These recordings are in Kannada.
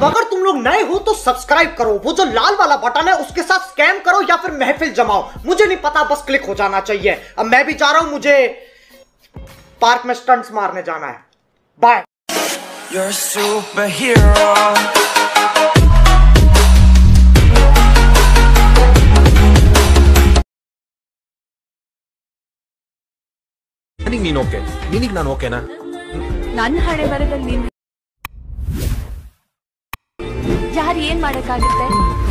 अगर तुम लोग नए हो तो सब्सक्राइब करो, वो जो लाल वाला बटन है उसके साथ स्कैम करो या फिर महफिल जमाओ, मुझे नहीं पता, बस क्लिक हो जाना चाहिए। अब मैं भी जा रहा हूं, मुझे पार्क में स्टंट्स मारने जाना है। बाय। You're a superhero. ನೀನು ಓಕೆ, ನಿನಗೆ ನಾನು ಓಕೆನಾ? ನನ್ನ ಹಣೆ ಬರದಲ್ಲಿ ನೀನು ಯಾರು ಏನ್ ಮಾಡಕ್ಕಾಗುತ್ತೆ?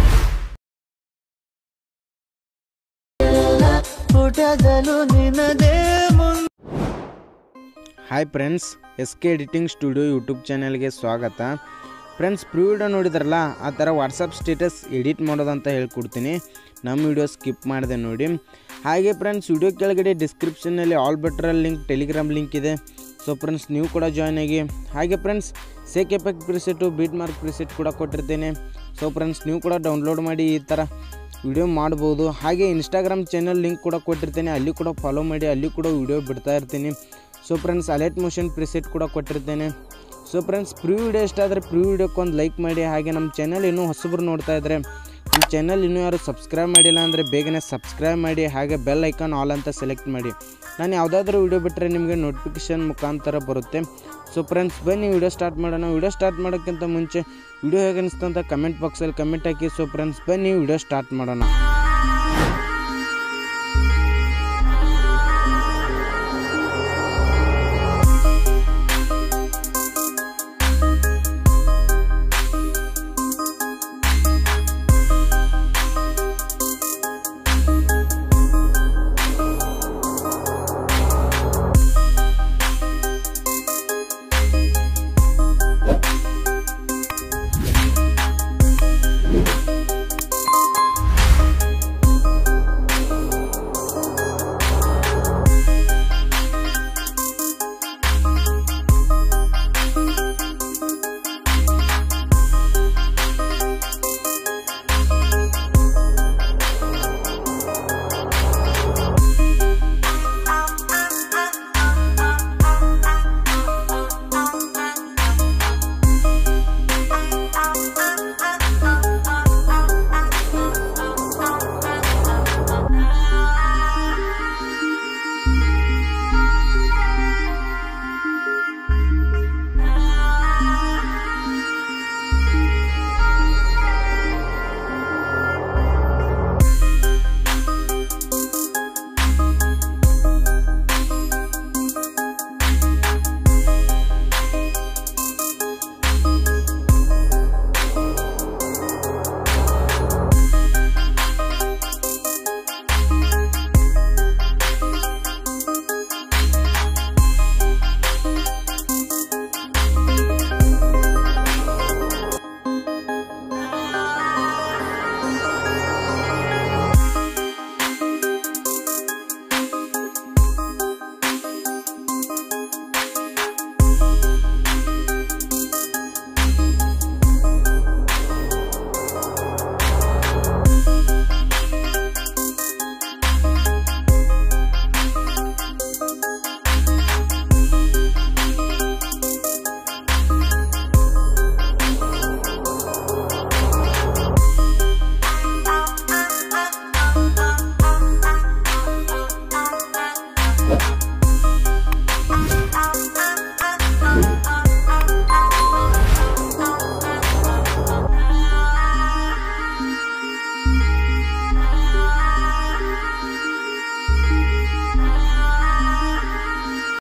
Hi friends, SK editing studio YouTube ಚಾನಲ್ಗೆ ಸ್ವಾಗತ. ಫ್ರೆಂಡ್ಸ್, ಪ್ರೀ ವಿಡಿಯೋ ನೋಡಿದ್ರಲ್ಲ, ಆ ಥರ ವಾಟ್ಸಪ್ ಸ್ಟೇಟಸ್ ಎಡಿಟ್ ಮಾಡೋದಂತ ಹೇಳ್ಕೊಡ್ತೀನಿ. ನಮ್ಮ ವಿಡಿಯೋ ಸ್ಕಿಪ್ ಮಾಡಿದೆ ನೋಡಿ. ಹಾಗೆ ಫ್ರೆಂಡ್ಸ್, ವಿಡಿಯೋ ಕೆಳಗಡೆ ಡಿಸ್ಕ್ರಿಪ್ಷನ್ನಲ್ಲಿ ಆಲ್ ಬೆಟ್ರಲ್ಲಿ ಲಿಂಕ್, ಟೆಲಿಗ್ರಾಮ್ ಲಿಂಕ್ ಇದೆ. ಸೊ ಫ್ರೆಂಡ್ಸ್, ನೀವು ಕೂಡ ಜಾಯ್ನ್ ಆಗಿ. ಹಾಗೆ friends, shake effect preset, beat mark preset ಕೂಡ ಕೊಟ್ಟಿರ್ತೇನೆ. ಸೊ ಫ್ರೆಂಡ್ಸ್, ನೀವು ಕೂಡ ಡೌನ್ಲೋಡ್ ಮಾಡಿ ಈ ಥರ ವಿಡಿಯೋ ಮಾಡ್ಬೋದು. ಹಾಗೆ ಇನ್ಸ್ಟಾಗ್ರಾಮ್ ಚಾನಲ್ ಲಿಂಕ್ ಕೂಡ ಕೊಟ್ಟಿರ್ತೇನೆ, ಅಲ್ಲಿ ಕೂಡ ಫಾಲೋ ಮಾಡಿ, ಅಲ್ಲಿ ಕೂಡ ವಿಡಿಯೋ ಬಿಡ್ತಾ ಇರ್ತೀನಿ. So friends, alert motion preset ಕೂಡ ಕೊಟ್ಟಿರ್ತೇನೆ. ಸೊ ಫ್ರೆಂಡ್ಸ್, ಪ್ರೀ ವಿಡಿಯೋ ಇಷ್ಟ ಆದರೆ ಪ್ರೀ ವಿಡಿಯೋಕ್ಕೆ ಒಂದು ಲೈಕ್ ಮಾಡಿ. ಹಾಗೆ ನಮ್ಮ ಚಾನಲ್ ಇನ್ನೂ ಹೊಸಬ್ರು ನೋಡ್ತಾ ಇದ್ದರೆ, ನಮ್ಮ ಚಾನಲ್ ಇನ್ನೂ ಯಾರು ಸಬ್ಸ್ಕ್ರೈಬ್ ಮಾಡಿಲ್ಲ ಅಂದರೆ ಬೇಗನೆ ಸಬ್ಸ್ಕ್ರೈಬ್ ಮಾಡಿ. ಹಾಗೆ ಬೆಲ್ ಐಕಾನ್ ಆಲ್ ಅಂತ ಸೆಲೆಕ್ಟ್ ಮಾಡಿ. ನಾನು ಯಾವುದಾದ್ರೂ ವಿಡಿಯೋ ಬಿಟ್ಟರೆ ನಿಮಗೆ ನೋಟಿಫಿಕೇಷನ್ ಮುಖಾಂತರ ಬರುತ್ತೆ. ಸೊ ಫ್ರೆಂಡ್ಸ್, ಬನ್ನಿ ವಿಡಿಯೋ ಸ್ಟಾರ್ಟ್ ಮಾಡೋಣ. ವಿಡಿಯೋ ಸ್ಟಾರ್ಟ್ ಮಾಡೋಕ್ಕಿಂತ ಮುಂಚೆ ವಿಡಿಯೋ ಹೇಗೆ ಅನಿಸ್ತು ಅಂತ ಕಮೆಂಟ್ ಬಾಕ್ಸಲ್ಲಿ ಕಮೆಂಟ್ ಹಾಕಿ. ಸೊ ಫ್ರೆಂಡ್ಸ್, ಬನ್ನಿ ವಿಡಿಯೋ ಸ್ಟಾರ್ಟ್ ಮಾಡೋಣ.